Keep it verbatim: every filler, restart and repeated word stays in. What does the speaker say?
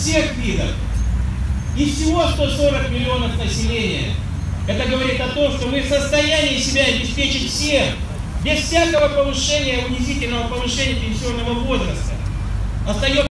всех видов. И всего сто сорок миллионов населения. Это говорит о том, что мы в состоянии себя обеспечить всем, без всякого повышения, унизительного повышения пенсионного возраста. Остается